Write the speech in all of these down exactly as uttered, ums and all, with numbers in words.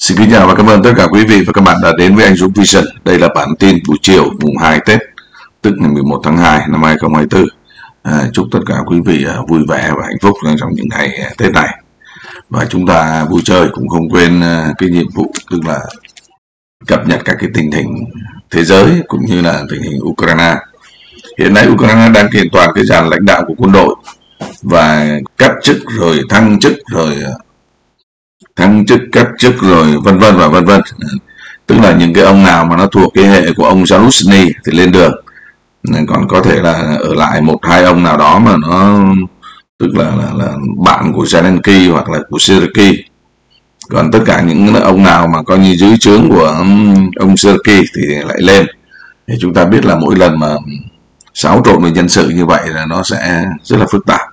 Xin kính chào và cảm ơn tất cả quý vị và các bạn đã đến với anh Dũng Vision. Đây là bản tin buổi chiều mùng hai Tết, tức ngày mười một tháng hai năm hai nghìn không trăm hai mươi tư. À, chúc tất cả quý vị à, vui vẻ và hạnh phúc trong những ngày à, Tết này. Và chúng ta vui chơi cũng không quên à, cái nhiệm vụ, tức là cập nhật các cái tình hình thế giới cũng như là tình hình Ukraine. Hiện nay Ukraine đang kiện toàn cái dàn lãnh đạo của quân đội và cắt chức rồi thăng chức rồi thăng chức cắt chức rồi vân vân và vân vân. Tức là những cái ông nào mà nó thuộc cái hệ của ông Zaluzhny thì lên đường, còn có thể là ở lại một hai ông nào đó mà nó tức là là, là bạn của Zelensky hoặc là của Syrky. Còn tất cả những ông nào mà coi như dưới trướng của ông Syrky thì lại lên. Thì chúng ta biết là mỗi lần mà xáo trộn về nhân sự như vậy là nó sẽ rất là phức tạp.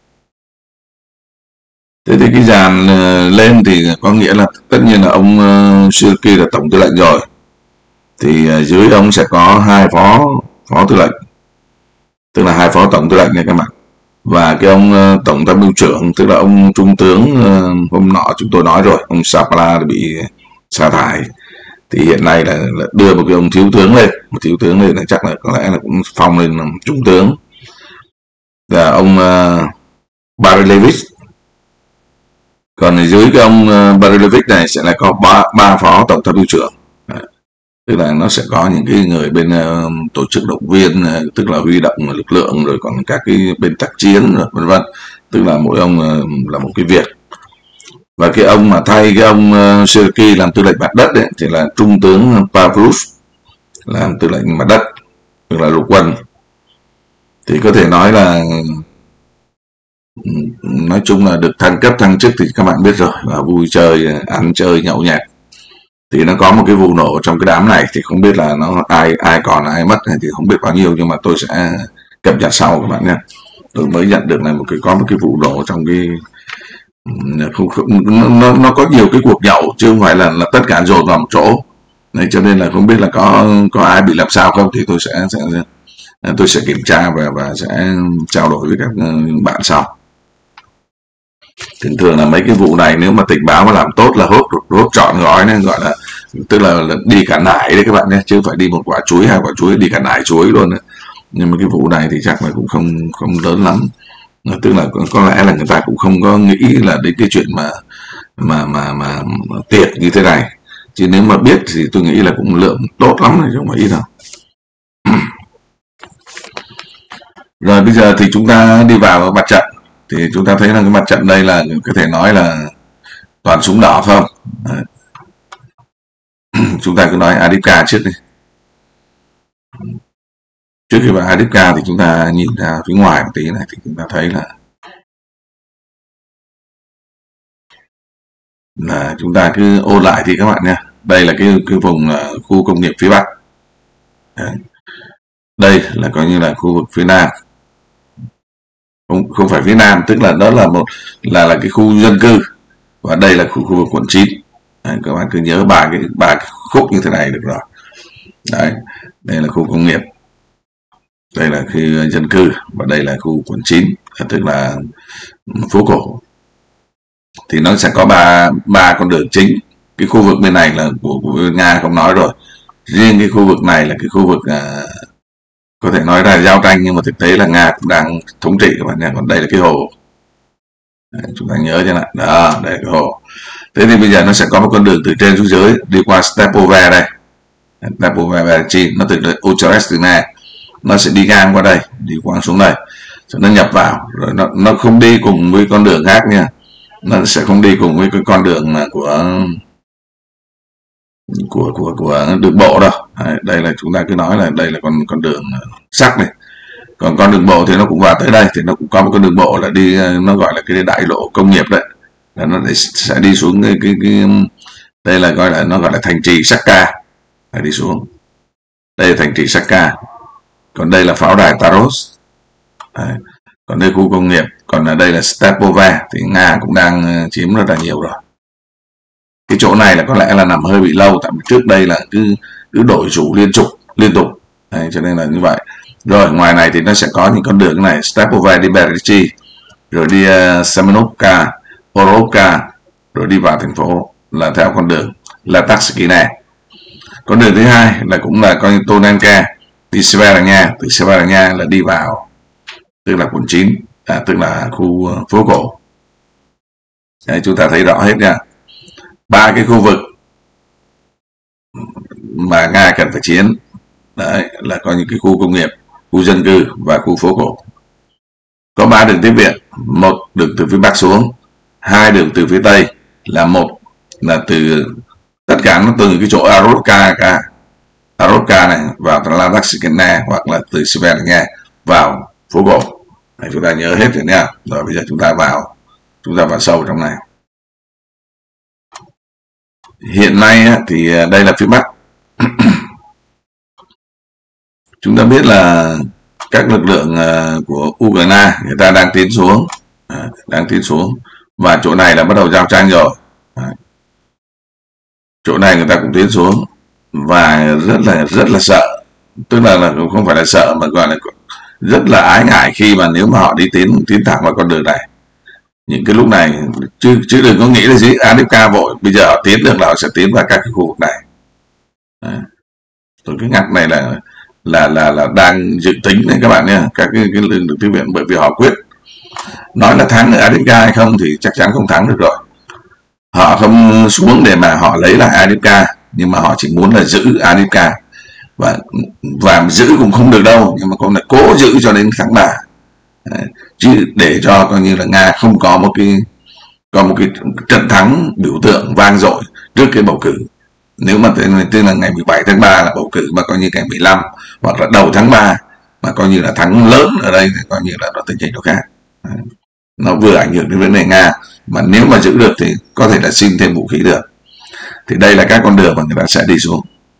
Thế thì cái dàn lên thì có nghĩa là tất nhiên là ông Syrky là tổng tư lệnh rồi, thì dưới ông sẽ có hai phó phó tư lệnh, tức là hai phó tổng tư lệnh nha các bạn. Và cái ông tổng tham mưu trưởng, tức là ông trung tướng hôm nọ chúng tôi nói rồi, ông Sapla bị sa thải, thì hiện nay là, là đưa một cái ông thiếu tướng lên, một thiếu tướng lên là chắc là có lẽ là cũng phong lên làm trung tướng, là ông uh, Barilevich. Còn ở dưới cái ông uh, Barilevich này sẽ là có ba, ba phó tổng tham mưu trưởng. Đấy. Tức là nó sẽ có những cái người bên uh, tổ chức động viên, uh, tức là huy động lực lượng, rồi còn các cái bên tác chiến rồi vân vân. Tức là mỗi ông uh, là một cái việc. Và cái ông mà thay cái ông uh, Syrky làm tư lệnh mặt đất ấy, thì là trung tướng Pavlus làm tư lệnh mặt đất, tức là lục quân. Thì có thể nói là nói chung là được thăng cấp thăng chức thì các bạn biết rồi, và vui chơi ăn chơi nhậu nhẹt. Thì nó có một cái vụ nổ trong cái đám này, thì không biết là nó ai ai còn ai mất thì không biết bao nhiêu, nhưng mà tôi sẽ cập nhật sau các bạn nhé. Tôi mới nhận được là một cái có một cái vụ nổ trong cái không, không, nó, nó có nhiều cái cuộc nhậu chứ không phải là, là tất cả dồn vào một chỗ. Đấy, cho nên là không biết là có có ai bị làm sao không, thì tôi sẽ, sẽ tôi sẽ kiểm tra và và sẽ trao đổi với các bạn sau. Thường thường là mấy cái vụ này nếu mà tình báo mà làm tốt là hốt hốt trọn gói này, gọi là tức là, là đi cả nải đấy các bạn nhé, chứ không phải đi một quả chuối hai quả chuối, đi cả nải chuối luôn đấy. Nhưng mà cái vụ này thì chắc là cũng không không lớn lắm, tức là có, có lẽ là người ta cũng không có nghĩ là đến cái chuyện mà mà mà mà, mà tiệc như thế này, chứ nếu mà biết thì tôi nghĩ là cũng lượng tốt lắm rồi chứ không phải ít đâu. Rồi bây giờ thì chúng ta đi vào mặt trận. Thì chúng ta thấy là cái mặt trận đây là có thể nói là toàn súng đỏ không. Đấy. Chúng ta cứ nói Avdiivka trước đi. Trước khi vào Avdiivka thì chúng ta nhìn ra phía ngoài một tí này, thì chúng ta thấy là là chúng ta cứ ôn lại thì các bạn nha. Đây là cái cái vùng uh, khu công nghiệp phía Bắc. Đấy. Đây là coi như là khu vực phía Nam. Không, không phải phía Nam, tức là đó là một là là cái khu dân cư, và đây là khu, khu vực quận chín. Đấy, các bạn cứ nhớ ba cái ba cái khúc như thế này được rồi. Đấy, đây là khu công nghiệp, đây là khu dân cư, và đây là khu quận chín, tức là phố cổ. Thì nó sẽ có ba ba con đường chính. Cái khu vực bên này là của, của Nga không nói rồi, riêng cái khu vực này là cái khu vực à, có thể nói là giao tranh, nhưng mà thực tế là Nga cũng đang thống trị các bạn nhé. Còn đây là cái hồ. Đấy, chúng ta nhớ cho lại đó, đây là cái hồ. Thế thì bây giờ nó sẽ có một con đường từ trên xuống dưới đi qua Stepove đây, Stepove nó từ Uchrestine, nó sẽ đi ngang qua đây, đi qua xuống đây, rồi nó nhập vào, rồi nó nó không đi cùng với con đường khác nha, nó sẽ không đi cùng với cái con đường mà của của của của đường bộ đâu. Đấy, đây là chúng ta cứ nói là đây là con con đường sắt này. Còn con đường bộ thì nó cũng vào tới đây, thì nó cũng có một con đường bộ là đi, nó gọi là cái đại lộ công nghiệp đấy, là nó sẽ đi xuống cái cái, cái đây là gọi là nó gọi là thành trì Sakha, phải đi xuống đây là thành trì Sakha. Còn đây là pháo đài Taros. Đấy. Còn đây khu công nghiệp, còn ở đây là Stepove, thì Nga cũng đang chiếm rất là nhiều rồi. Cái chỗ này là có lẽ là nằm hơi bị lâu, tại vì trước đây là cứ cứ đổi chủ liên tục liên tục. Đấy, cho nên là như vậy. Rồi ngoài này thì nó sẽ có những con đường này, Stepove đi Berichi, rồi đi uh, Semenovka, Orovka, rồi đi vào thành phố là theo con đường. là Taxikina. Con đường thứ hai là cũng là coi như Tonanka đi Severanya, từ Severanya là đi vào tức là quận chín, à, tức là khu phố cổ. Đấy, chúng ta thấy rõ hết nha, ba cái khu vực mà Nga cần phải chiến. Đấy là có những cái khu công nghiệp, khu dân cư và khu phố cổ. Có ba đường tiếp viện, một đường từ phía bắc xuống, hai đường từ phía tây, là một là từ tất cả nó từ cái chỗ Arovka Arovka này vào Taxikina, hoặc là từ Severanya vào phố cổ. Đấy, chúng ta nhớ hết rồi nha. Rồi bây giờ chúng ta vào chúng ta vào sâu trong này. Hiện nay thì đây là phía bắc. Chúng ta biết là các lực lượng của Ukraine người ta đang tiến xuống, đang tiến xuống và chỗ này là bắt đầu giao tranh rồi. Chỗ này người ta cũng tiến xuống và rất là rất là sợ, tức là, là không phải là sợ mà gọi là rất là ái ngại khi mà nếu mà họ đi tiến tiến thẳng vào con đường này. Những cái lúc này chứ chứ đừng có nghĩ là gì Adipka vội, bây giờ họ tiến được là họ sẽ tiến vào các cái khu vực này. Đấy. Rồi cái ngặt này là là là là đang dự tính đấy các bạn nhé, các cái, cái lực lượng tiếp viện, bởi vì họ quyết nói là thắng ở Adipka hay không thì chắc chắn không thắng được rồi. Họ không xuống để mà họ lấy lại Adipka, nhưng mà họ chỉ muốn là giữ Adipka, và và giữ cũng không được đâu, nhưng mà cũng là cố giữ cho đến tháng ba. Đấy. Chứ để cho coi như là Nga không có một cái có một cái trận thắng biểu tượng vang dội trước cái bầu cử. Nếu mà tên là ngày mười bảy tháng ba là bầu cử, mà coi như ngày mười lăm hoặc là đầu tháng ba mà coi như là thắng lớn ở đây thì coi như là nó tình hình nó khác. Đấy. Nó vừa ảnh hưởng đến vấn đề Nga, mà nếu mà giữ được thì có thể là xin thêm vũ khí được. Thì đây là các con đường mà người ta sẽ đi xuống.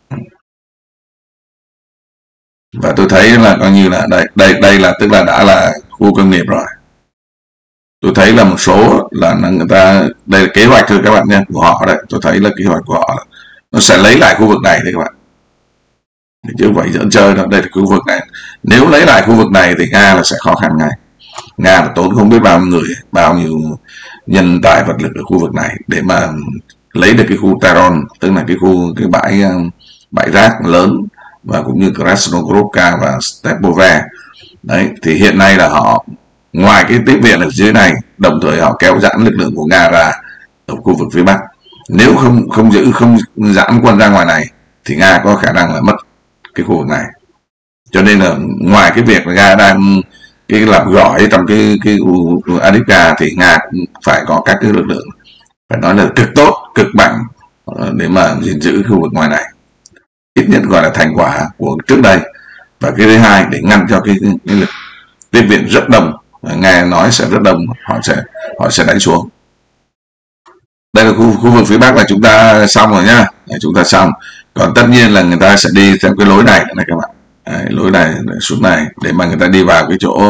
Và tôi thấy là coi như là đây đây đây là tức là đã là khu công nghiệp rồi. Tôi thấy là một số là người ta, đây là kế hoạch thôi các bạn nhé, của họ đấy. Tôi thấy là kế hoạch của họ là nó sẽ lấy lại khu vực này đấy các bạn, chứ không phải dẫn chơi đâu. Đây là khu vực này, nếu lấy lại khu vực này thì Nga là sẽ khó khăn ngay. Nga là tốn không biết bao nhiêu người, bao nhiêu nhân tài vật lực ở khu vực này để mà lấy được cái khu Taron, tức là cái khu cái bãi bãi rác lớn, và cũng như Krasnogorivka và Stepove. Đấy thì hiện nay là họ ngoài cái tiếp viện ở dưới này, đồng thời họ kéo giãn lực lượng của Nga ra ở khu vực phía bắc. Nếu không không giữ không giãn quân ra ngoài này thì Nga có khả năng là mất cái khu vực này. Cho nên là ngoài cái việc là Nga đang cái làm gỏi trong cái cái Adipka thì Nga cũng phải có các cái lực lượng phải nói là cực tốt, cực mạnh để mà gìn giữ khu vực ngoài này, ít nhất gọi là thành quả của trước đây. Và cái thứ hai để ngăn cho cái, cái lực tiếp viện rất đông, Nga nói sẽ rất đông, họ sẽ họ sẽ đánh xuống. Đây là khu, khu vực phía bắc là chúng ta xong rồi nhá, chúng ta xong. Còn tất nhiên là người ta sẽ đi theo cái lối này này các bạn. Đấy, lối này xuống này để mà người ta đi vào cái chỗ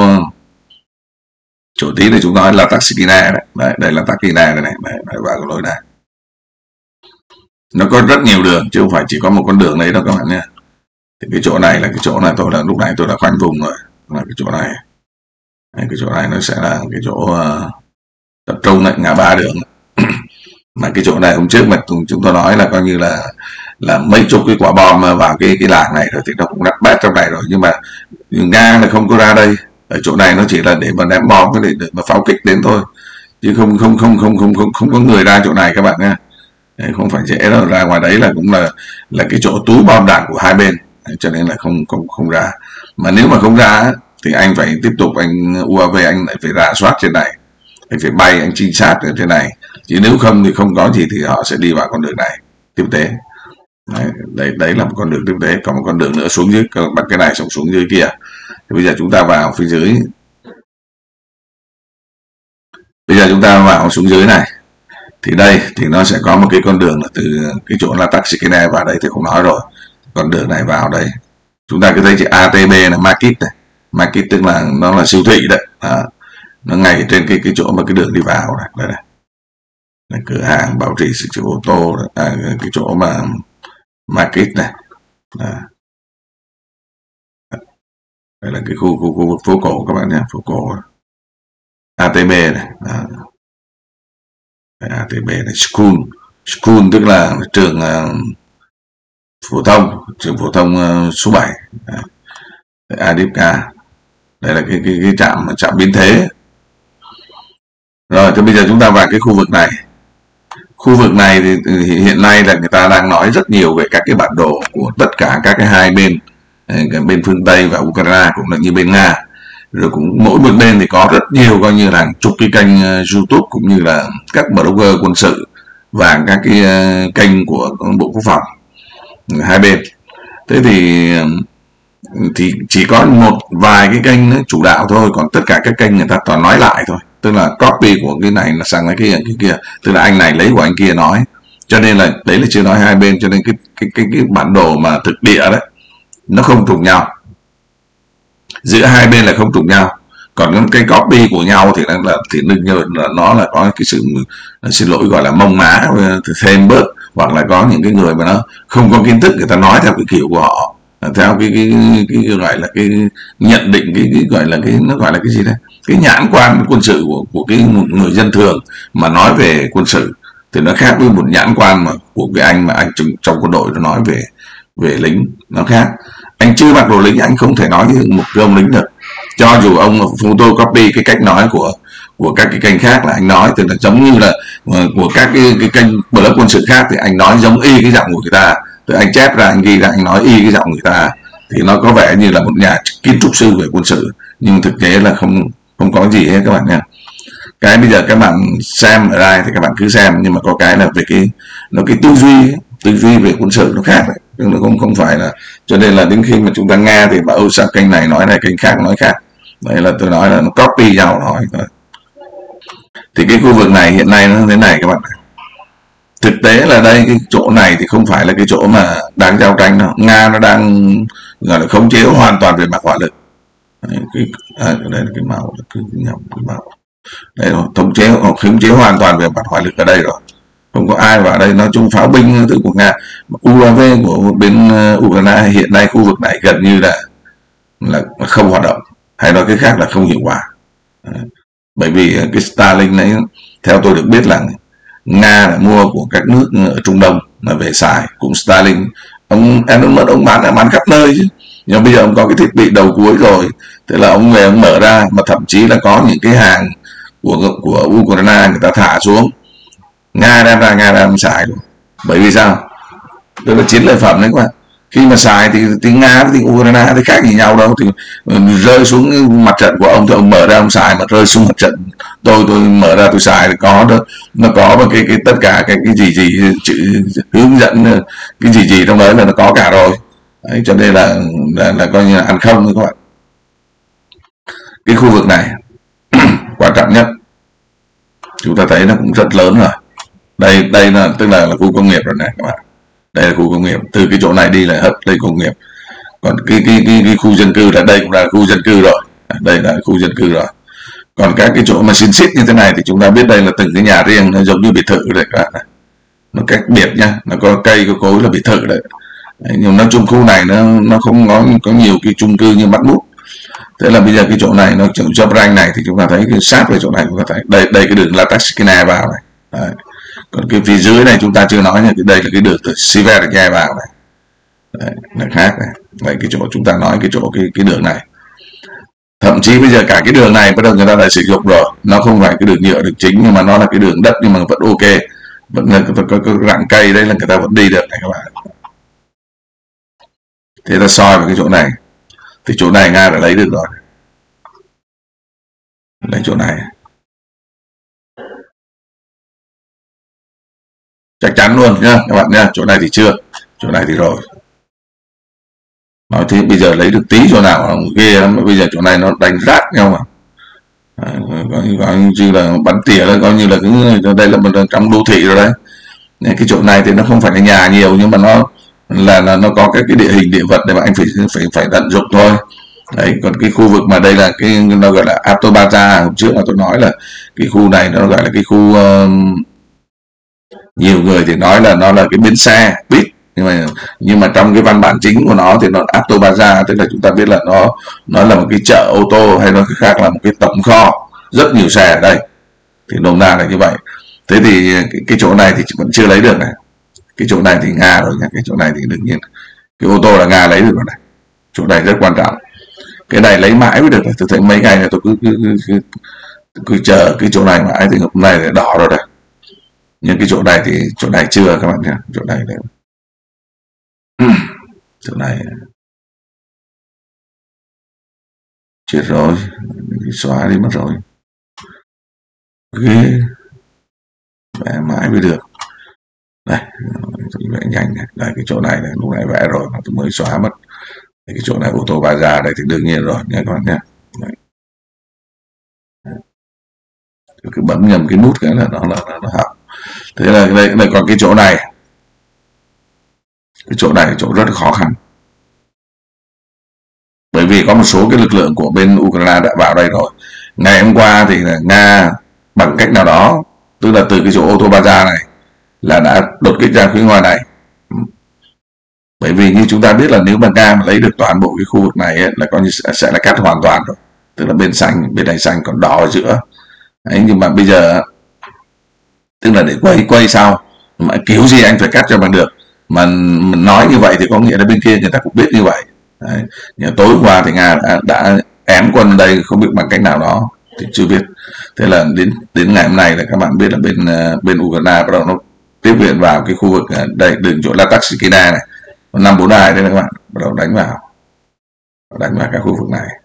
chỗ tí này chúng nói là Taxikina đấy. Đấy, đây là Taxikina này, này, này vào cái lối này. Nó có rất nhiều đường chứ không phải chỉ có một con đường đấy đâu các bạn nhé. Thì cái chỗ này là cái chỗ này tôi là lúc này tôi đã khoanh vùng rồi, là cái chỗ này. Đấy, cái chỗ này nó sẽ là cái chỗ uh, tập trung này, ngã ba đường. Mà cái chỗ này hôm trước mà chúng tôi nói là coi như là là mấy chục cái quả bom vào cái cái làng này rồi thì nó cũng đặt bát trong này rồi, nhưng mà Nga là không có ra đây. Ở chỗ này nó chỉ là để mà ném bom để, để mà pháo kích đến thôi, chứ không không không không không không không có người ra chỗ này các bạn nha. Đấy, không phải dễ đâu, ra ngoài đấy là cũng là là cái chỗ túi bom đạn của hai bên. Đấy, cho nên là không không không ra. Mà nếu mà không ra thì anh phải tiếp tục anh u a vê anh lại phải rà soát trên này, anh phải bay anh trinh sát ở trên này, chứ nếu không thì không có gì thì họ sẽ đi vào con đường này tiếp tế. Đấy, đấy, đấy là một con đường tiếp tế. Còn một con đường nữa xuống dưới, bắt cái này xong xuống dưới kia. Thì bây giờ chúng ta vào phía dưới, bây giờ chúng ta vào xuống dưới này thì đây thì nó sẽ có một cái con đường là từ cái chỗ là Taxikina vào đây thì không nói rồi, con đường này vào đây chúng ta cứ thấy chữ a tê bê là market này, market tức là nó là siêu thị đấy. Đó. Nó ngay trên cái cái chỗ mà cái đường đi vào này, đây này, này cửa hàng bảo trì sửa chữa ô tô, à, cái chỗ mà market này. Đó. Đây là cái khu khu, khu vực phố cổ các bạn nhé, phố cổ a tê bê này. Đó. Đây, a tê bê này, school School tức là trường uh, phổ thông, trường phổ thông uh, số bảy, Adipka. Đây là cái cái, cái trạm trạm biến thế. Rồi thì bây giờ chúng ta vào cái khu vực này. Khu vực này thì, thì hiện nay là người ta đang nói rất nhiều về các cái bản đồ của tất cả các cái hai bên, bên phương Tây và Ukraine cũng là như bên Nga. Rồi cũng mỗi một bên thì có rất nhiều coi như là hàng chục cái kênh YouTube cũng như là các blogger quân sự và các cái kênh của Bộ Quốc phòng hai bên. Thế thì thì chỉ có một vài cái kênh chủ đạo thôi, còn tất cả các kênh người ta toàn nói lại thôi, tức là copy của cái này là sang cái kia, cái kia, tức là anh này lấy của anh kia nói, cho nên là đấy là chưa nói hai bên, cho nên cái cái cái, cái bản đồ mà thực địa đấy nó không trùng nhau, giữa hai bên là không trùng nhau, còn cái copy của nhau thì là thì đương nhiên là nó là có cái sự xin lỗi gọi là mông má thêm bớt, hoặc là có những cái người mà nó không có kiến thức, người ta nói theo cái kiểu của họ, theo cái cái, cái, cái gọi là cái nhận định, cái, cái gọi là cái nó gọi là cái gì đấy, cái nhãn quan quân sự của của cái người dân thường mà nói về quân sự thì nó khác với một nhãn quan mà của cái anh mà anh trong, trong quân đội nó nói về về lính, nó khác. Anh chưa mặc đồ lính anh không thể nói với một cái ông lính được, cho dù ông photocopy cái cách nói của của các cái kênh khác là anh nói thì là giống như là của các cái, cái kênh blog quân sự khác thì anh nói giống y cái giọng của người ta, thì anh chép ra anh ghi ra anh nói y cái giọng người ta, thì nó có vẻ như là một nhà kiến trúc sư về quân sự, nhưng thực tế là không không có gì hết các bạn nha. Cái bây giờ các bạn xem ở đây thì các bạn cứ xem, nhưng mà có cái là về cái nó cái tư duy tư duy về quân sự nó khác đấy, nó không không phải là, cho nên là đến khi mà chúng ta nghe thì bảo ôi sao kênh này nói này kênh khác nói khác, đấy là tôi nói là nó copy nhau nói thôi. Thì cái khu vực này hiện nay nó thế này các bạn, thực tế là đây cái chỗ này thì không phải là cái chỗ mà đang giao tranh đâu, Nga nó đang gọi là khống chế hoàn toàn về mặt hỏa lực. Đấy, cái, à, đây là cái màu cứ nhầm cái màu đây rồi, thống chế khống chế hoàn toàn về mặt hỏa lực ở đây rồi, không có ai vào đây. Nói chung pháo binh từ của Nga, u a vê của bên Ukraine hiện nay khu vực này gần như là là không hoạt động, hay nói cái khác là không hiệu quả. Đấy. Bởi vì cái Starlink này theo tôi được biết là Nga đã mua của các nước ở Trung Đông mà về xài, cũng Starlink ông Elon Musk ông bán là bán khắp nơi chứ, nhưng bây giờ ông có cái thiết bị đầu cuối rồi, tức là ông về ông mở ra, mà thậm chí là có những cái hàng của của Ukraine người ta thả xuống, Nga đem ra Nga đem xài luôn. Bởi vì sao? Tức là chiến lợi phẩm đấy các bạn, khi mà xài thì, thì Nga thì Ukraine thì khác gì nhau đâu, thì rơi xuống mặt trận của ông thì ông mở ra ông xài, mà rơi xuống mặt trận tôi tôi mở ra tôi xài thì có đó, nó có một cái cái tất cả cái cái gì gì chữ hướng dẫn cái gì gì trong đấy là nó có cả rồi. Đấy, cho nên là, là là coi như là ăn không các bạn. Cái khu vực này quan trọng nhất chúng ta thấy nó cũng rất lớn rồi, đây đây là tức là, là khu công nghiệp rồi này các bạn, đây là khu công nghiệp, từ cái chỗ này đi là hết đây công nghiệp, còn cái cái, cái cái khu dân cư là đây cũng là khu dân cư rồi, đây là khu dân cư rồi. Còn các cái chỗ mà xin xít như thế này thì chúng ta biết đây là từng cái nhà riêng, nó giống như biệt thự đấy các bạn này, nó cách biệt nha, nó có cây có cối là biệt thự đấy. Đấy, nhưng nói chung khu này nó nó không có có nhiều cái chung cư như Bắt Bút. Thế là bây giờ cái chỗ này nó chỗ chấp ranh này thì chúng ta thấy cái sát về chỗ này, chúng ta thấy đây đây cái đường Lataskina vào này. Đấy. Còn cái phía dưới này chúng ta chưa nói nha, đây là cái đường từ Siverska vào này. Đấy, là khác này. Đấy, cái chỗ chúng ta nói cái chỗ cái cái đường này. Thậm chí bây giờ cả cái đường này bắt đầu người ta lại sử dụng rồi, nó không phải cái đường nhựa đường chính nhưng mà nó là cái đường đất, nhưng mà vẫn ok, vẫn là có, có, có rặng cây đây là người ta vẫn đi được này các bạn. Thế ta soi vào cái chỗ này thì chỗ này Nga đã lấy được rồi, lấy chỗ này chắc chắn luôn nhá các bạn nhá, chỗ này thì chưa, chỗ này thì rồi. Nói thế bây giờ lấy được tí chỗ nào ghê lắm, bây giờ chỗ này nó đánh rát nhau mà. À, coi như là bắn tỉa là coi như là cái đây là một trong đô thị rồi đấy. Cái chỗ này thì nó không phải là nhà nhiều, nhưng mà nó là, là nó có các cái địa hình địa vật để mà anh phải phải phải tận dụng thôi. Đấy, còn cái khu vực mà đây là cái nó gọi là Avtobaza, hôm trước mà tôi nói là cái khu này nó gọi là cái khu uh, nhiều người thì nói là nó là cái bến xe buýt, nhưng mà nhưng mà trong cái văn bản chính của nó thì nó Avtobaza, tức là chúng ta biết là nó nó là một cái chợ ô tô, hay nói khác là một cái tổng kho rất nhiều xe ở đây. thì nôm na là như vậy. Thế thì cái, cái chỗ này thì vẫn chưa lấy được này, cái chỗ này thì Nga rồi nhé, cái chỗ này thì đương nhiên cái ô tô là Nga lấy được rồi này, chỗ này rất quan trọng, cái này lấy mãi mới được. Tôi thấy mấy ngày này tôi cứ cứ, cứ, cứ, cứ chờ cái chỗ này mãi thì hôm nay lại đỏ rồi đây, nhưng cái chỗ này thì chỗ này chưa các bạn nhé, chỗ này đấy. Chỗ này chết rồi, xóa đi mất rồi, ghê, vẽ mãi mới được. Đây, tôi vẽ nhanh này, đây cái chỗ này này, lúc này vẽ rồi mà tôi mới xóa mất. Cái chỗ này ô tô ba ra đây thì đương nhiên rồi nha các bạn nhé. Tôi cứ bấm nhầm cái nút cái là nó là nó, nó học. Thế là đây, đây còn cái chỗ này, cái chỗ này là chỗ rất là khó khăn, bởi vì có một số cái lực lượng của bên Ukraine đã vào đây rồi. Ngày hôm qua thì là Nga bằng cách nào đó, tức là từ cái chỗ ô tô Baza này là đã đột kích ra phía ngoài này. Bởi vì như chúng ta biết là nếu mà Nga mà lấy được toàn bộ cái khu vực này ấy, là coi như sẽ, sẽ là cắt hoàn toàn rồi, tức là bên xanh, bên này xanh còn đỏ ở giữa. Đấy, nhưng mà bây giờ tức là để quay quay sau mà kiểu gì anh phải cắt cho bằng được, mà mình nói như vậy thì có nghĩa là bên kia người ta cũng biết như vậy. Đấy. Nhưng tối qua thì Nga đã, đã ém quân ở đây không biết bằng cách nào đó thì chưa biết. Thế là đến đến ngày hôm nay là các bạn biết là bên bên Ukraine bắt đầu nó tiếp viện vào cái khu vực đây, đường chỗ Lataskina này, năm bốn hai đây các bạn, bắt đầu đánh vào đánh vào các khu vực này.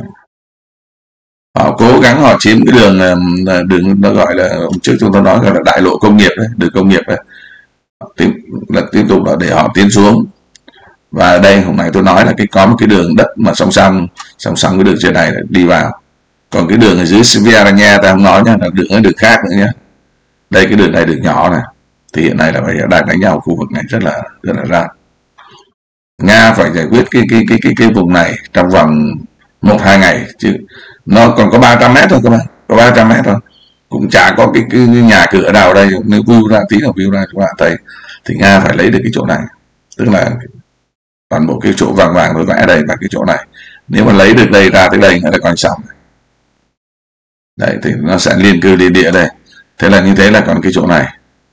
Họ cố gắng họ chiếm cái đường đường nó gọi là hôm trước chúng tôi nói gọi là đại lộ công nghiệp đấy, đường công nghiệp đấy, tiếp là tiếp tục là để họ tiến xuống. Và đây hôm nay tôi nói là cái có một cái đường đất mà song song song song cái đường trên này đi vào, còn cái đường ở dưới Sviaranya ta không nói nha, là đường ở đường khác nữa nhé. Đây cái đường này đường nhỏ này thì hiện nay là phải đang đánh nhau khu vực này rất là rất là ra. Nga phải giải quyết cái cái cái cái cái vùng này trong vòng một hai ngày, chứ nó còn có ba trăm mét thôi các bạn, có ba trăm mét thôi, cũng chả có cái, cái nhà cửa nào đây. Nếu view ra tí là view ra các bạn thấy thì Nga phải lấy được cái chỗ này, tức là toàn bộ cái chỗ vàng vàng tôi vẽ đây và cái chỗ này, nếu mà lấy được đây ra tới đây là còn xong đấy, thì nó sẽ liên cư liên địa đây. Thế là như thế là còn cái chỗ này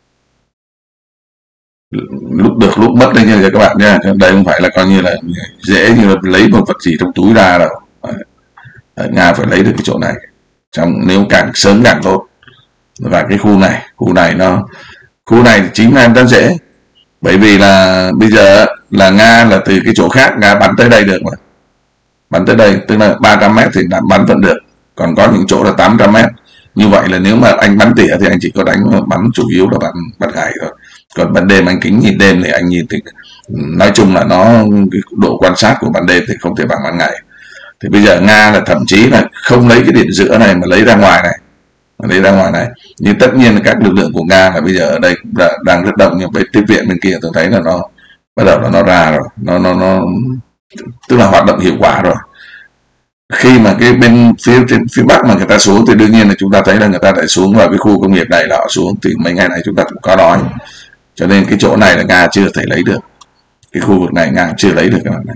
lúc được lúc mất đây nha các bạn nha. Đây không phải là coi như là dễ như là lấy một vật gì trong túi ra đâu. Đấy, Nga phải lấy được cái chỗ này trong nếu càng sớm càng tốt. Và cái khu này khu này nó khu này chính là rất dễ, bởi vì là bây giờ là Nga là từ cái chỗ khác Nga bắn tới đây được mà, bắn tới đây tức là ba trăm mét thì đã bắn vẫn được, còn có những chỗ là tám trăm mét. Như vậy là nếu mà anh bắn tỉa thì anh chỉ có đánh bắn chủ yếu là bắn bắn ngày thôi, còn ban đêm anh kính nhìn đêm thì anh nhìn thì nói chung là nó cái độ quan sát của ban đêm thì không thể bằng ban ngày. Thì bây giờ Nga là thậm chí là không lấy cái điểm giữa này mà lấy ra ngoài này, lấy ra ngoài này. Nhưng tất nhiên là các lực lượng của Nga là bây giờ ở đây đang rất đông, nhưng bên tiếp viện bên kia tôi thấy là nó bắt đầu là nó ra rồi, nó nó nó tức là hoạt động hiệu quả rồi. Khi mà cái bên phía phía bắc mà người ta xuống thì đương nhiên là chúng ta thấy là người ta lại xuống vào cái khu công nghiệp này là họ xuống, thì mấy ngày này chúng ta cũng có nói, cho nên cái chỗ này là Nga chưa thể lấy được, cái khu vực này Nga chưa lấy được các bạn này.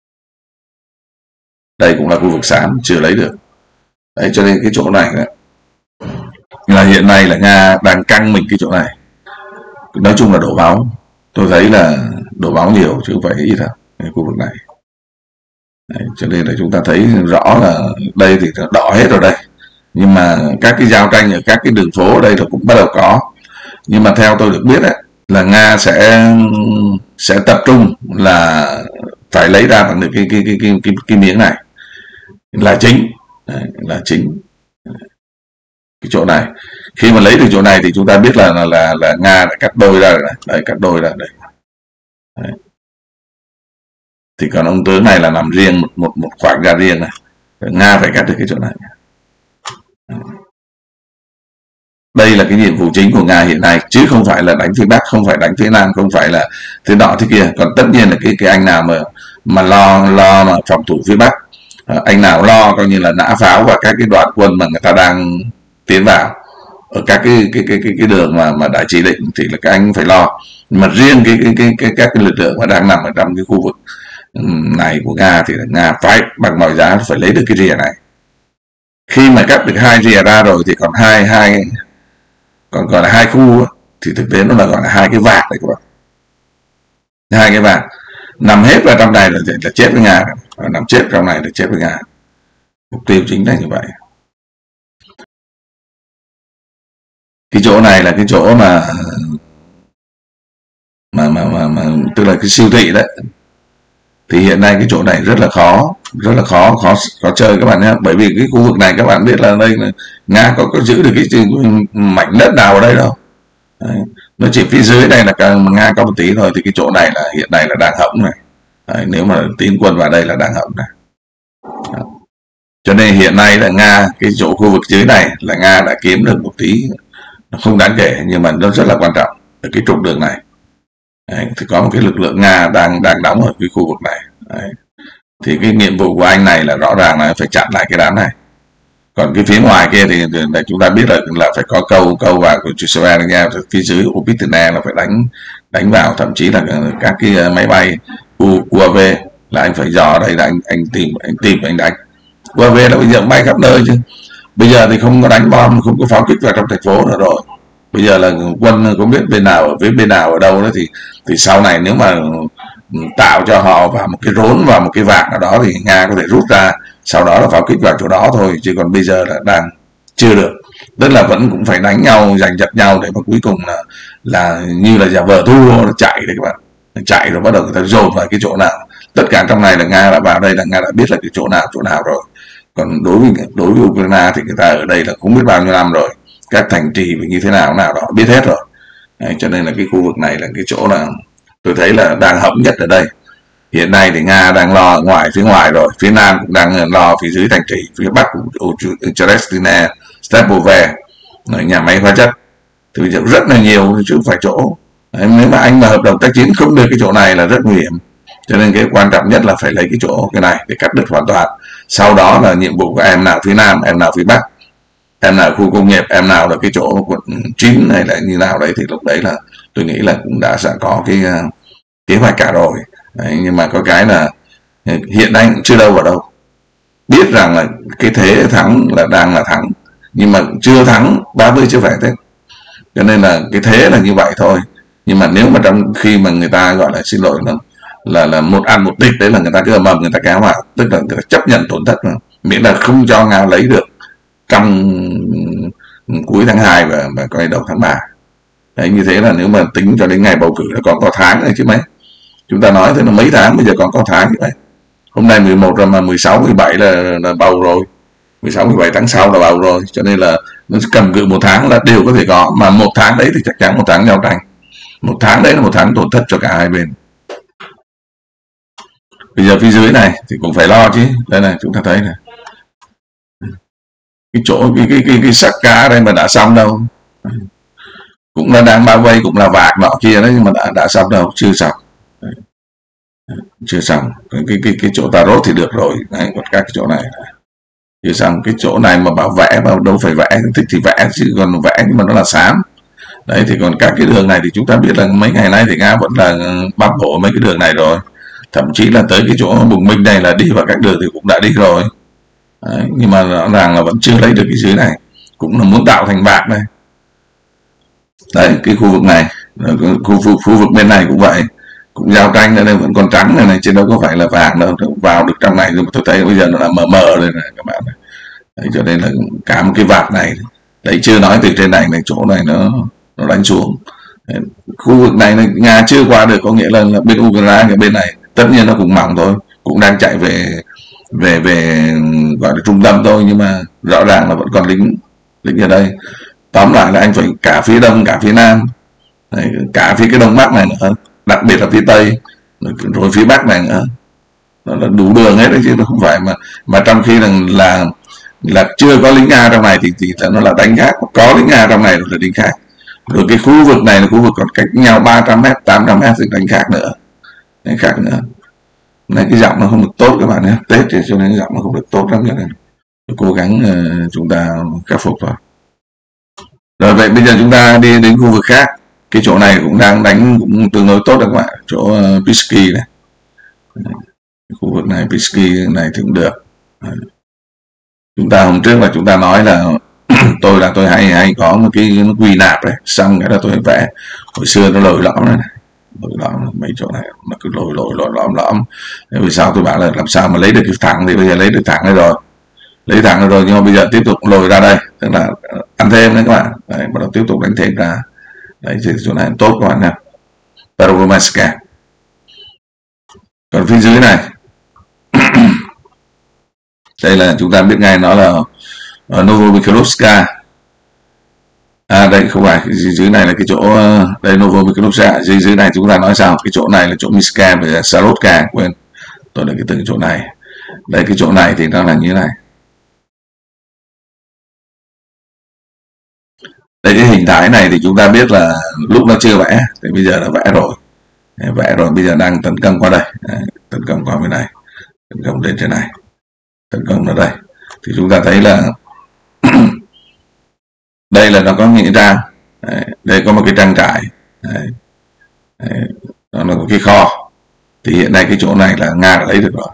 Đây cũng là khu vực xám chưa lấy được đấy, cho nên cái chỗ này là hiện nay là Nga đang căng mình cái chỗ này, nói chung là đổ máu, tôi thấy là đổ máu nhiều chứ không phải ít đâu cái khu vực này. Đấy, cho nên là chúng ta thấy rõ là đây thì đỏ hết rồi đây, nhưng mà các cái giao tranh ở các cái đường phố ở đây là cũng bắt đầu có. Nhưng mà theo tôi được biết ấy, là Nga sẽ sẽ tập trung là phải lấy ra bằng được cái cái cái cái cái, cái miếng này là chính. Đấy, là chính cái chỗ này. Khi mà lấy được chỗ này thì chúng ta biết là là là, là Nga đã cắt đôi ra rồi này. Đấy, cắt đôi ra đây. Đấy. Thì còn ông tướng này là nằm riêng một một, một khoảng ra riêng này. Nga phải cắt được cái chỗ này. Đây là cái nhiệm vụ chính của Nga hiện nay, chứ không phải là đánh phía Bắc, không phải đánh phía Nam, không phải là thế nọ thế kia. Còn tất nhiên là cái cái anh nào mà mà lo lo mà phòng thủ phía Bắc, anh nào lo coi như là nã pháo và các cái đoàn quân mà người ta đang tiến vào ở các cái cái cái cái, cái đường mà mà đã chỉ định thì là các anh phải lo. Mà riêng cái cái cái, cái các cái lực lượng mà đang nằm ở trong cái khu vực này của Nga thì là Nga phải bằng mọi giá phải lấy được cái rìa này. Khi mà cắt được hai rìa ra rồi thì còn hai hai còn gọi là hai khu thì thực tế nó là gọi là hai cái vạc đấy các bạn. Hai cái vạc nằm hết vào trong này là, là chết với Nga, nằm chết trong này là chết với Nga. Mục tiêu chính là như vậy. Cái chỗ này là cái chỗ mà mà mà mà, mà tức là cái siêu thị đấy, thì hiện nay cái chỗ này rất là khó, rất là khó khó khó chơi các bạn nhé. Bởi vì cái khu vực này các bạn biết là đây là Nga có có giữ được cái mảnh đất nào ở đây đâu. Đấy. Nó chỉ phía dưới đây là Nga có một tí thôi, thì cái chỗ này là hiện nay là đang hỏng này. Đấy, nếu mà tiến quân vào đây là đang hỏng này. Đấy. Cho nên hiện nay là Nga, cái chỗ khu vực dưới này là Nga đã kiếm được một tí, nó không đáng kể nhưng mà nó rất là quan trọng ở cái trục đường này. Đấy, thì có một cái lực lượng Nga đang đang đóng ở cái khu vực này. Đấy. Thì cái nhiệm vụ của anh này là rõ ràng là phải chặn lại cái đám này. Còn cái phía ngoài kia thì, thì, thì chúng ta biết là là phải có câu câu vào của Chusevania, phía dưới Upitine là phải đánh đánh vào, thậm chí là các cái máy bay u a vê là anh phải dò đây là anh anh tìm anh tìm anh đánh. u a vê là bây giờ bay khắp nơi chứ. Bây giờ thì không có đánh bom, không có pháo kích vào trong thành phố nữa rồi. Bây giờ là quân không biết bên nào ở phía bên nào ở đâu đó, thì thì sau này nếu mà tạo cho họ vào một cái rốn, vào một cái vạc nào đó thì Nga có thể rút ra, sau đó là pháo kích vào chỗ đó thôi, chứ còn bây giờ là đang chưa được. Tức là vẫn cũng phải đánh nhau, giành giật nhau để mà cuối cùng là là như là giả vờ thua, nó chạy đấy các bạn, chạy rồi bắt đầu người ta dồn vào cái chỗ nào. Tất cả trong này là Nga đã vào đây là Nga đã biết là cái chỗ nào chỗ nào rồi. Còn đối với đối với Ukraine thì người ta ở đây là không biết bao nhiêu năm rồi, các thành trì như thế nào nào đó biết hết rồi. Đấy, cho nên là cái khu vực này là cái chỗ là tôi thấy là đang hỏng nhất ở đây. Hiện nay thì Nga đang lo ở ngoài, phía ngoài rồi, phía Nam cũng đang lo phía dưới thành trì, phía Bắc của Cherestine, Stepove, nhà máy hóa chất. Thì bây giờ rất là nhiều chứ không phải chỗ. Đấy, nếu mà anh mà hợp đồng tác chiến không được cái chỗ này là rất nguy hiểm. Cho nên cái quan trọng nhất là phải lấy cái chỗ cái này để cắt đứt hoàn toàn. Sau đó là nhiệm vụ của em nào phía Nam, em nào phía Bắc, em nào khu công nghiệp, em nào là cái chỗ quận chín này là như nào đấy, thì lúc đấy là tôi nghĩ là cũng đã sẽ có cái uh, kế hoạch cả rồi. Đấy, nhưng mà có cái là hiện nay chưa đâu vào đâu, biết rằng là cái thế thắng là đang là thắng, nhưng mà chưa thắng ba mươi chưa phải thế. Cho nên là cái thế là như vậy thôi. Nhưng mà nếu mà trong khi mà người ta gọi là xin lỗi là là, là một ăn một tịch, đấy là người ta cứ mầm người ta kéo vào, tức là người ta chấp nhận tổn thất mà, miễn là không cho Nga lấy được trong cuối tháng hai và, và coi đầu tháng ba. Đấy, như thế là nếu mà tính cho đến ngày bầu cử là còn có tháng này chứ mấy. Chúng ta nói thế là mấy tháng, bây giờ còn có tháng như vậy. Hôm nay mười một rồi mà mười sáu, mười bảy là, là bầu rồi. mười sáu, mười bảy tháng sau là bầu rồi. Cho nên là nó cầm cự một tháng là đều có thể có. Mà một tháng đấy thì chắc chắn một tháng giao tranh. Một tháng đấy là một tháng tổn thất cho cả hai bên. Bây giờ phía dưới này thì cũng phải lo chứ. Đây này, chúng ta thấy này. Cái chỗ, cái, cái, cái, cái sắc cá đây mà đã xong đâu. Cũng là đang bao vây, cũng là vạc nọ kia đấy, nhưng mà đã, đã xong đâu, chưa xong. Đấy. Chưa xong. Cái, cái, cái, cái chỗ tarot thì được rồi. Đấy, còn các cái chỗ này chưa xong. Cái chỗ này mà bảo vẽ, bảo đâu phải vẽ, thích thì vẽ, chứ còn vẽ nhưng mà nó là xám. Đấy, thì còn các cái đường này thì chúng ta biết là mấy ngày nay thì Nga vẫn là bám bổ mấy cái đường này rồi. Thậm chí là tới cái chỗ Bùng Minh này là đi vào các đường thì cũng đã đi rồi. Đấy, nhưng mà rõ ràng là vẫn chưa lấy được cái dưới này, cũng là muốn tạo thành bạc đây. Đấy, cái khu vực này, khu, khu, khu vực bên này cũng vậy, cũng giao tranh ở đây vẫn còn trắng này, này chứ đâu có phải là vàng đâu, vào được trong này nhưng mà tôi thấy bây giờ nó là mờ mờ rồi này các bạn. Đấy, cho nên là cả một cái vạc này, đấy chưa nói từ trên này này, chỗ này nó nó đánh xuống. Đấy, khu vực này, này Nga chưa qua được, có nghĩa là, là bên Ukraine cái bên này tất nhiên nó cũng mỏng thôi, cũng đang chạy về về về gọi là trung tâm thôi, nhưng mà rõ ràng là vẫn còn lính lính ở đây. Tóm lại là anh phải cả phía đông cả phía nam. Đấy, cả phía cái đông bắc này nữa, đặc biệt là phía tây rồi phía bắc này nữa, nó là đủ đường hết đấy chứ nó không phải mà mà trong khi là là là chưa có lính Nga trong này thì thì nó là đánh khác, có lính Nga trong này rồi là đánh khác. Rồi cái khu vực này là khu vực còn cách nhau ba trăm mét, tám trăm mét thì đánh khác nữa, đánh khác nữa. Này cái giọng nó không được tốt các bạn nhé, Tết thì cho nên cái giọng nó không được tốt lắm, cho nên cố gắng uh, chúng ta khắc phục vào. Rồi vậy bây giờ chúng ta đi đến khu vực khác. Cái chỗ này cũng đang đánh cũng tương đối tốt đấy các bạn, chỗ uh, Pisky này. Khu vực này Pisky này thì cũng được. Chúng ta hôm trước là chúng ta nói là Tôi là tôi hay hay có một cái nó quy nạp đấy, xong cái là tôi vẽ. Hồi xưa nó lồi lõm này, này. Lồi lõm mấy chỗ này nó cứ lồi lồi lồi lõm lõm. Thế vì sao tôi bảo là làm sao mà lấy được cái thẳng, thì bây giờ lấy được thẳng này rồi, lấy thẳng rồi, nhưng mà bây giờ tiếp tục lồi ra đây, tức là ăn thêm đấy các bạn. Đấy, bắt đầu tiếp tục đánh thêm ra. Đấy thì chỗ này tốt các bạn nha. Parovomaska. Còn phía dưới này đây là chúng ta biết ngay nó là Novomikhailovska. À đây không phải, dưới, dưới này là cái chỗ đây Novomikhailovska, dưới dưới này chúng ta nói sao, cái chỗ này là chỗ Miska và Sarotka, quên tôi là cái từ chỗ này. Đây cái chỗ này thì nó là như thế này. Đây cái hình thái này thì chúng ta biết là lúc nó chưa vẽ thì bây giờ là vẽ rồi, vẽ rồi bây giờ đang tấn công qua đây. Đấy, tấn công qua bên này, tấn công lên trên này, tấn công ở đây thì chúng ta thấy là đây là nó có nghĩa trang. Đấy, đây có một cái trang trại. Đấy, đấy, nó là một cái kho, thì hiện nay cái chỗ này là Nga đã lấy được rồi.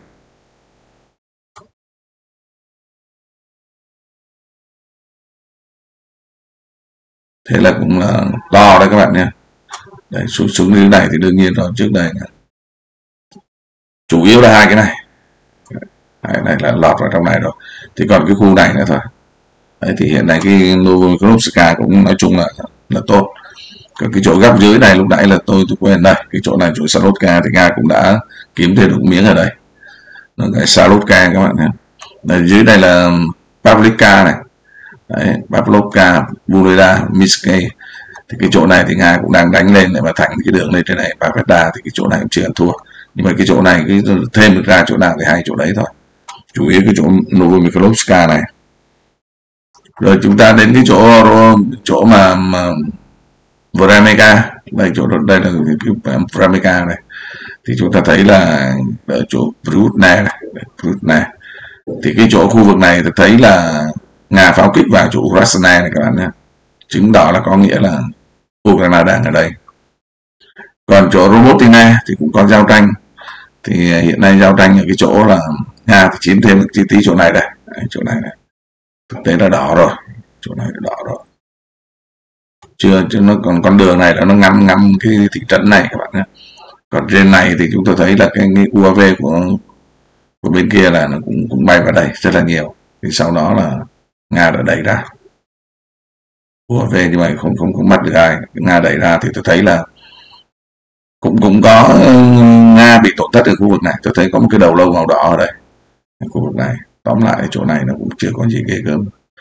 Thế là cũng là to đấy các bạn nhé. Đấy, xuống xuống như này thì đương nhiên rồi, trước đây là chủ yếu là hai cái này, hai này là lọt vào trong này rồi, thì còn cái khu này nữa thôi. Đấy, thì hiện nay cái Novomikhailovska cũng nói chung là là tốt. Còn cái chỗ góc dưới này lúc nãy là tôi tôi quên đây, cái chỗ này chỗ Sarotka thì Nga cũng đã kiếm thêm được miếng ở đây. Nó cái Sarotka các bạn nhé. Đây, dưới đây là Pavlivka này. Đấy, Pavlovka, Voleda, Minsk. Thì cái chỗ này thì Nga cũng đang đánh lên để mà thành cái đường lên trên này, Pavlivka thì cái chỗ này cũng chưa ăn thua. Nhưng mà cái chỗ này cái thêm được ra chỗ nào thì hai chỗ đấy thôi. Chủ yếu cái chỗ Novomikhailovska này. Rồi chúng ta đến cái chỗ chỗ mà, mà Vremeka, đây chỗ đây là cái Vremeka này, thì chúng ta thấy là ở chỗ Prutne này, Prutne. Thì cái chỗ khu vực này thì thấy là Nga pháo kích vào chỗ Krasnaya này các bạn nhé, chứng tỏ là có nghĩa là Ukraine đang ở đây. Còn chỗ Robotina thì cũng có giao tranh, thì hiện nay giao tranh ở cái chỗ là Nga thì chiếm thêm chi tí chỗ này đây, đấy, chỗ này này thực tế là đỏ rồi, chỗ này là đỏ rồi, chưa chứ nó còn con đường này là nó ngắm ngắm cái thị trấn này các bạn nhé. Còn trên này thì chúng tôi thấy là cái, cái u a vê của của bên kia là nó cũng cũng bay vào đây rất là nhiều, thì sau đó là Nga đã đẩy ra u a vê, nhưng mà không không không bắt được ai. Nga đẩy ra thì tôi thấy là cũng cũng có Nga bị tổn thất ở khu vực này. Tôi thấy có một cái đầu lâu màu đỏ ở đây, khu vực này. Tóm lại chỗ này nó cũng chưa có gì ghê gớm.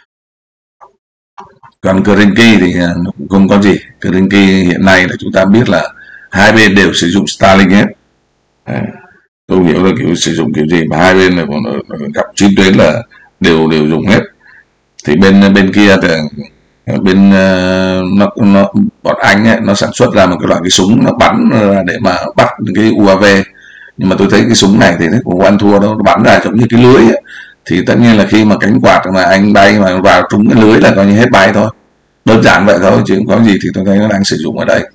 Còn Kerinki thì nó cũng không có gì. Kerinki hiện nay là chúng ta biết là hai bên đều sử dụng Starlink hết. Tôi hiểu là kiểu sử dụng kiểu gì mà hai bên là gặp chiến tuyến là đều đều dùng hết. Thì bên bên kia thì bên nó, nó bọn Anh ấy, nó sản xuất ra một cái loại cái súng nó bắn để mà bắt cái u a vê, nhưng mà tôi thấy cái súng này thì nó cũng ăn thua đâu, nó bắn ra giống như cái lưới ấy. Thì tất nhiên là khi mà cánh quạt mà anh bay mà vào trúng cái lưới là coi như hết bay thôi, đơn giản vậy thôi, chứ không có gì. Thì tôi thấy nó đang sử dụng ở đây.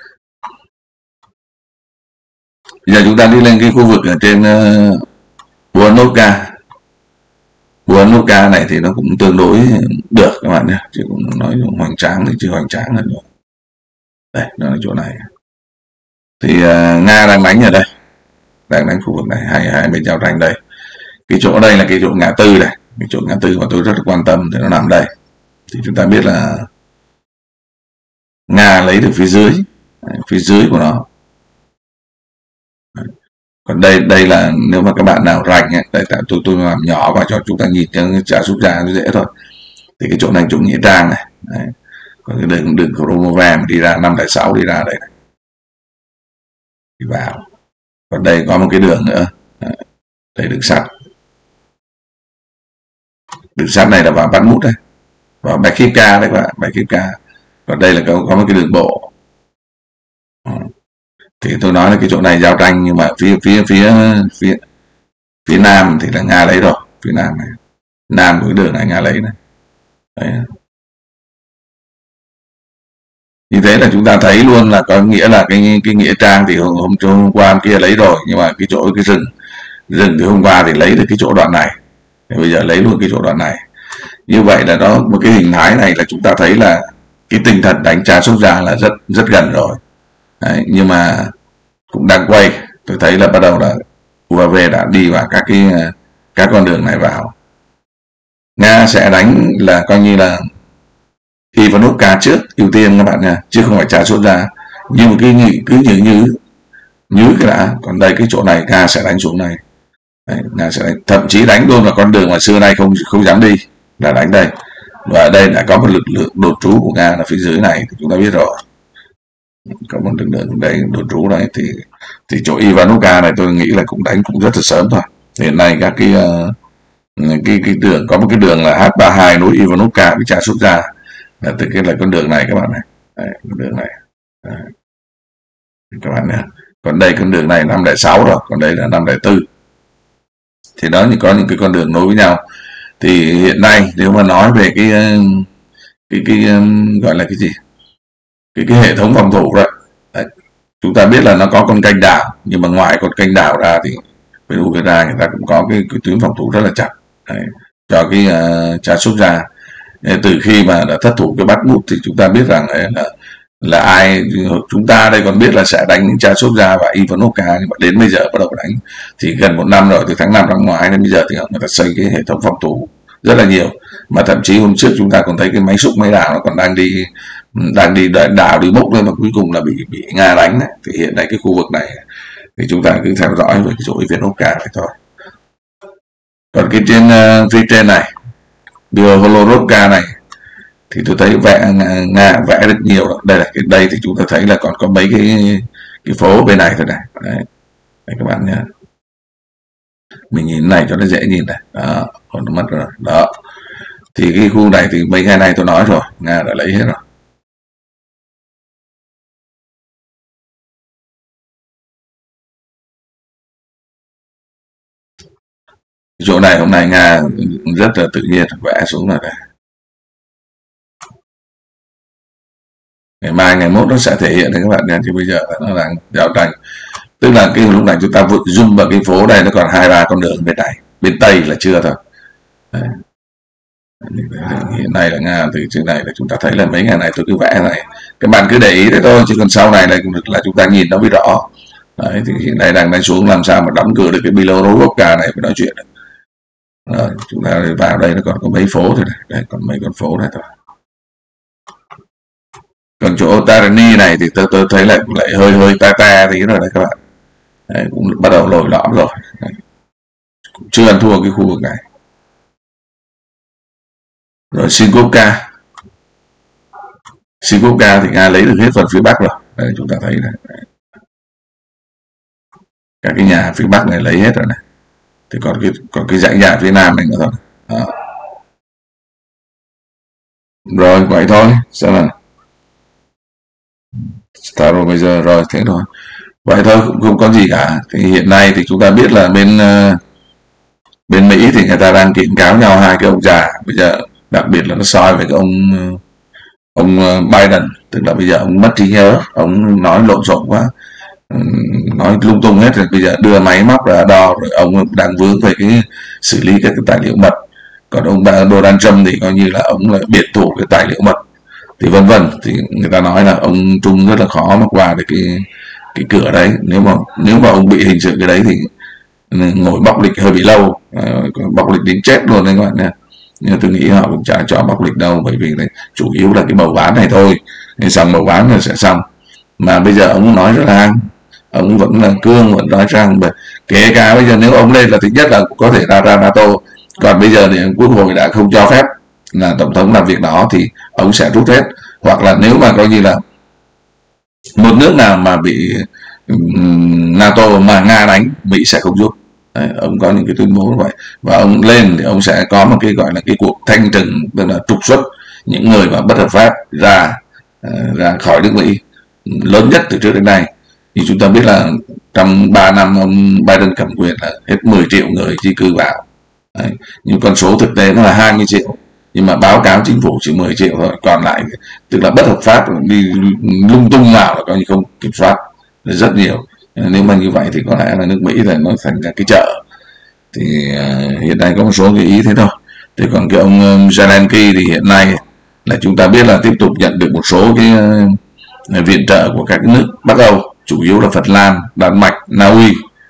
Bây giờ chúng ta đi lên cái khu vực ở trên uh, Buanovka. Buanovka này thì nó cũng tương đối được các bạn nhé, chứ cũng nói hoành tráng thì chưa hoành tráng là được. Đây, nó là chỗ này. Thì uh, Nga đang đánh ở đây, đang đánh khu vực này, hai hai bên giao tranh đây. Cái chỗ đây là cái chỗ ngã tư này, cái chỗ ngã tư mà tôi rất là quan tâm thì nó nằm đây. Thì chúng ta biết là Nga lấy được phía dưới, phía dưới của nó. Còn đây đây là nếu mà các bạn nào rành ấy, đây tôi tôi làm nhỏ và cho chúng ta nhìn cho trả rút ra nó dễ thôi. Thì cái chỗ này chỗ nghĩa trang này, đấy. Còn cái đường đường Kromova đi ra năm đại sáu đi ra đây này, đi vào. Còn đây có một cái đường nữa, đây đường sắt, đường sắt này là vào Bắn Mút đây, vào Bakivka đấy các bạn, Bakivka. Còn đây là có, có một cái đường bộ. Thì tôi nói là cái chỗ này giao tranh, nhưng mà phía phía phía phía phía nam thì là Nga lấy rồi, phía nam này, nam của cái đường này Nga lấy này. Đấy. Như thế là chúng ta thấy luôn là có nghĩa là cái cái nghĩa trang thì hôm, hôm, hôm qua kia lấy rồi, nhưng mà cái chỗ cái rừng rừng thì hôm qua thì lấy được cái chỗ đoạn này, thì bây giờ lấy luôn cái chỗ đoạn này. Như vậy là nó một cái hình thái này là chúng ta thấy là cái tinh thần đánh trà sút ra là rất rất gần rồi. Đấy, nhưng mà cũng đang quay, tôi thấy là bắt đầu là u a vê đã đi vào các cái các con đường này vào. Nga sẽ đánh là coi như là Ivanovka trước ưu tiên các bạn nha, chứ không phải trà sút ra. Nhưng mà cái cứ như như nhứ cái đã, còn đây cái chỗ này Nga sẽ đánh xuống này. Đấy, Nga sẽ đánh, thậm chí đánh luôn là con đường mà xưa nay không không dám đi, là đánh đây. Và ở đây đã có một lực lượng đồn trú của Nga là phía dưới này thì chúng ta biết rồi, có một lực lượng đây đồn trú này, thì thì chỗ Ivanovka này tôi nghĩ là cũng đánh cũng rất là sớm thôi. Hiện nay các cái uh, cái cái đường có một cái đường là H ba mươi hai nối Ivanovka với trà sút ra, là từ cái là con đường này các bạn này. Đấy, con đường này. Đấy, các bạn nhé. Còn đây con đường này năm không không sáu rồi, còn đây là năm không không bốn. Thì đó, thì có những cái con đường nối với nhau. Thì hiện nay nếu mà nói về cái cái cái, cái gọi là cái gì, cái cái hệ thống phòng thủ đó, đấy, chúng ta biết là nó có con kênh đảo, nhưng mà ngoài con kênh đảo ra thì bên Ukraine người ta cũng có cái, cái tuyến phòng thủ rất là chặt, đấy, cho cái uh, trà sút ra. Từ khi mà đã thất thủ cái Bakhmut thì chúng ta biết rằng là là ai, chúng ta đây còn biết là sẽ đánh những trà sút ra và Ivanovka, nhưng mà đến bây giờ bắt đầu đánh thì gần một năm rồi, từ tháng năm năm ngoái đến bây giờ thì người ta xây cái hệ thống phòng thủ rất là nhiều. Mà thậm chí hôm trước chúng ta còn thấy cái máy xúc máy đào nó còn đang đi đang đi đào đi mốc lên, mà cuối cùng là bị bị Nga đánh đấy. Thì hiện nay cái khu vực này thì chúng ta cứ theo dõi về cái chỗ Ivanovka này thôi. Còn cái trên uh, phía trên này Bioholorovka này thì tôi thấy vẽ Nga vẽ rất nhiều đó. Đây là cái đây thì chúng ta thấy là còn có mấy cái cái phố bên này thôi này. Đấy, đây các bạn nhé, mình nhìn này cho nó dễ nhìn này, đó, còn nó mất rồi đó. Thì cái khu này thì mấy ngày này tôi nói rồi, Nga đã lấy hết rồi. Chỗ này hôm nay Nga rất là tự nhiên vẽ xuống là đây. Ngày mai ngày mốt nó sẽ thể hiện đấy các bạn nha, chứ bây giờ nó đang giao tranh. Tức là cái lúc này chúng ta vượt zoom vào cái phố này, nó còn hai ba con đường bên này, bên tây là chưa thôi. Đấy. Hiện nay là Nga từ trên này là chúng ta thấy là mấy ngày này tôi cứ vẽ này, các bạn cứ để ý thế thôi, chứ còn sau này là, là chúng ta nhìn nó mới rõ. Đấy, thì hiện nay đang đánh xuống làm sao mà đóng cửa được cái Bieloruska này mới nói chuyện được. Rồi, chúng ta vào đây nó còn có mấy phố thôi này, đây còn mấy con phố này thôi. Còn chỗ Tarani này thì tôi, tôi thấy lại lại hơi hơi ta ta tí rồi đấy các bạn. Đấy, cũng bắt đầu lồi lõm rồi. Đấy. Cũng chưa ăn thua cái khu vực này. Rồi Sinkovka, Sinkovka thì Nga lấy được hết phần phía Bắc rồi. Đây chúng ta thấy này. Đấy. Các cái nhà phía Bắc này lấy hết rồi này. Thì còn cái còn cái dãy nhà phía Nam này nữa thôi. Đó. Rồi vậy thôi, sao là Staro bây giờ rồi thế thôi. Vậy thôi, cũng không có gì cả. Thì hiện nay thì chúng ta biết là bên uh, bên Mỹ thì người ta đang kiện cáo nhau hai cái ông già. Bây giờ đặc biệt là nó soi về cái ông ông Biden, tức là bây giờ ông mất trí nhớ, ông nói lộn xộn quá, nói lung tung hết rồi. Bây giờ đưa máy móc ra đo, rồi ông đang vướng về cái xử lý các cái tài liệu mật. Còn ông Donald Trump thì coi như là ông là biệt thủ cái tài liệu mật, thì vân vân. Thì người ta nói là ông Trung rất là khó mà qua được cái cái cửa đấy. Nếu mà nếu mà ông bị hình sự cái đấy thì ngồi bóc lịch hơi bị lâu, bóc lịch đến chết luôn đấy các bạn nha. Nhưng tôi nghĩ họ cũng chả cho bóc lịch đâu, bởi vì này, chủ yếu là cái bầu bán này thôi, thì xong bầu bán là sẽ xong. Mà bây giờ ông nói rất là hay, ông vẫn là cương, vẫn nói rằng kể cả bây giờ nếu ông lên là thứ nhất là có thể ra ra NATO, còn bây giờ thì quốc hội đã không cho phép là tổng thống làm việc đó thì ông sẽ rút hết. Hoặc là nếu mà coi như là một nước nào mà bị NATO mà Nga đánh, Mỹ sẽ không giúp. Đấy, ông có những cái tuyên bố như vậy. Và ông lên thì ông sẽ có một cái gọi là cái cuộc thanh trừng, tức là trục xuất những người mà bất hợp pháp ra ra khỏi nước Mỹ, lớn nhất từ trước đến nay. Thì chúng ta biết là trong ba năm ông Biden cầm quyền là hết mười triệu người di cư vào. Đấy, nhưng con số thực tế nó là hai mươi triệu, nhưng mà báo cáo chính phủ chỉ mười triệu thôi, còn lại tức là bất hợp pháp đi lung tung vào là coi như không kiểm soát rất nhiều. Nếu mà như vậy thì có lẽ là nước Mỹ là nó thành ra cái chợ. Thì uh, hiện nay có một số cái ý thế thôi. Thế còn cái ông uh, Zelensky thì hiện nay là chúng ta biết là tiếp tục nhận được một số cái uh, viện trợ của các nước Bắc Âu, chủ yếu là Phần Lan, Đan Mạch, Na Uy,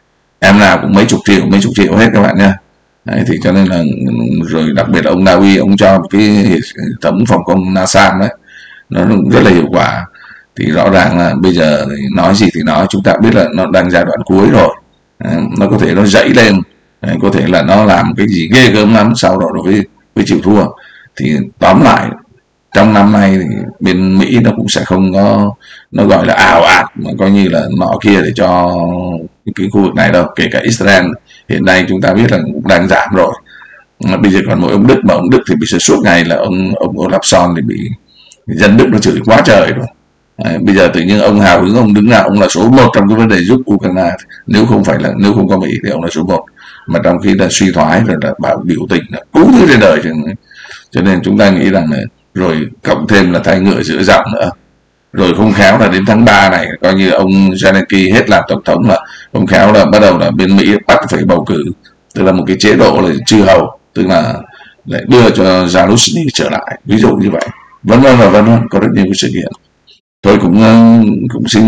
em nào cũng mấy chục triệu mấy chục triệu hết các bạn nha. Đấy, thì cho nên là rồi đặc biệt là ông Na Uy ông cho cái hệ thống phòng không NASAM đấy, nó rất là hiệu quả. Thì rõ ràng là bây giờ thì nói gì thì nói, chúng ta biết là nó đang giai đoạn cuối rồi. Đấy, nó có thể nó dậy lên, đấy, có thể là nó làm cái gì ghê gớm lắm, sau đó mới mới chịu thua. Thì tóm lại trong năm nay thì bên Mỹ nó cũng sẽ không có, nó gọi là ào ạt mà coi như là nọ kia để cho cái khu vực này đâu. Kể cả Israel hiện nay chúng ta biết là cũng đang giảm rồi. Mà bây giờ còn mỗi ông Đức, mà ông Đức thì bị suốt ngày là ông ông Olaf Scholz thì bị dân Đức nó chửi quá trời rồi. Đấy, bây giờ tự nhiên ông hào hứng ông đứng ra ông là số một trong cái vấn đề giúp Ukraine, nếu không phải là nếu không có Mỹ thì ông là số một, mà trong khi là suy thoái rồi là bảo biểu tình là cứu thứ trên đời. Cho nên chúng ta nghĩ rằng là rồi cộng thêm là thay ngựa giữa dòng nữa, rồi không khéo là đến tháng ba này coi như ông Zelensky hết làm tổng thống là không khéo là bắt đầu là bên Mỹ bắt phải bầu cử, tức là một cái chế độ là chư hầu, tức là lại đưa cho Zelensky trở lại, ví dụ như vậy, vân vân và vân vân, có rất nhiều cái sự kiện. Tôi cũng cũng xin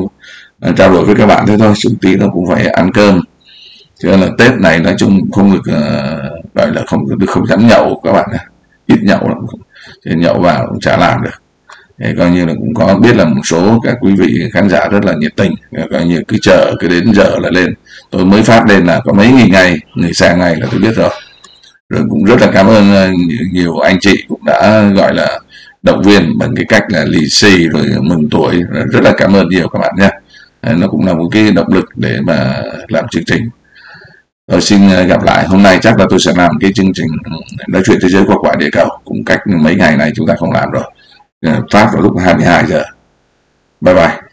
uh, trao đổi với các bạn thế thôi, chúng tí nó cũng phải ăn cơm, cho nên là Tết này nói chung không được uh, gọi là không được, không dám nhậu các bạn, ít nhậu lắm, thì nhậu vào cũng chả làm được. Thế coi như là cũng có biết là một số các quý vị khán giả rất là nhiệt tình, coi như cứ chờ cứ đến giờ là lên. Tôi mới phát lên là có mấy nghìn ngày, người sang ngày là tôi biết rồi. Rồi cũng rất là cảm ơn nhiều anh chị cũng đã gọi là động viên bằng cái cách là lì xì rồi mừng tuổi, rất là cảm ơn nhiều các bạn nhé. Nó cũng là một cái động lực để mà làm chương trình. Rồi xin gặp lại, hôm nay chắc là tôi sẽ làm cái chương trình nói chuyện thế giới qua quả địa cầu, cũng cách mấy ngày này chúng ta không làm rồi, phát vào lúc hai mươi hai giờ. Bye bye.